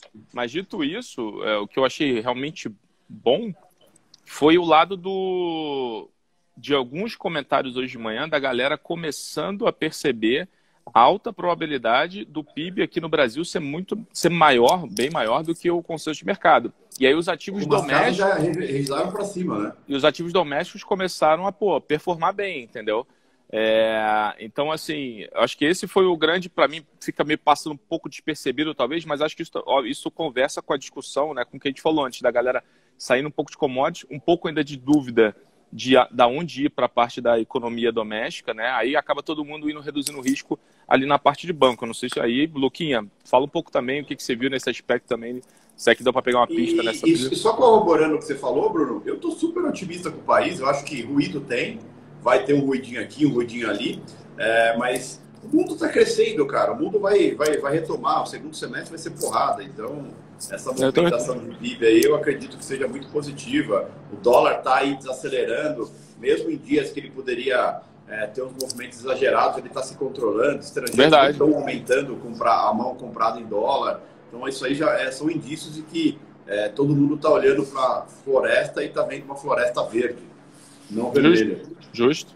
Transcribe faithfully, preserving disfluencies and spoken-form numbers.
Mas dito isso, é, o que eu achei realmente bom foi o lado do, de alguns comentários hoje de manhã da galera começando a perceber a alta probabilidade do P I B aqui no Brasil ser muito ser maior, bem maior do que o consenso de mercado. E aí os ativos Algumas casas já domésticos registraram para cima, né? e os ativos domésticos começaram a pô, performar bem, entendeu? É, então, assim, acho que esse foi o grande, para mim, fica meio passando um pouco despercebido, talvez, mas acho que isso, ó, isso conversa com a discussão, né, com o que a gente falou antes, da galera saindo um pouco de commodities, um pouco ainda de dúvida de a- da onde ir para a parte da economia doméstica, né? Aí acaba todo mundo indo reduzindo o risco ali na parte de banco. Eu não sei se aí, Luquinha, fala um pouco também o que, que você viu nesse aspecto também, se é que deu para pegar uma pista E, nessa. e- e só corroborando o que você falou, Bruno, eu estou super otimista com o país. Eu acho que ruído tem, vai ter um ruidinho aqui, um ruidinho ali, é, mas o mundo está crescendo, cara. O mundo vai, vai, vai retomar. O segundo semestre vai ser porrada. Então, essa Eu tô... movimentação de P I B aí, eu acredito que seja muito positiva. O dólar está aí desacelerando, mesmo em dias que ele poderia é, ter uns movimentos exagerados, ele está se controlando. Estrangeiros não Verdade. estão aumentando comprar, a mão comprada em dólar. Então, isso aí já é, são indícios de que é, todo mundo está olhando para a floresta e está vendo uma floresta verde, não Justo. vermelha. Justo.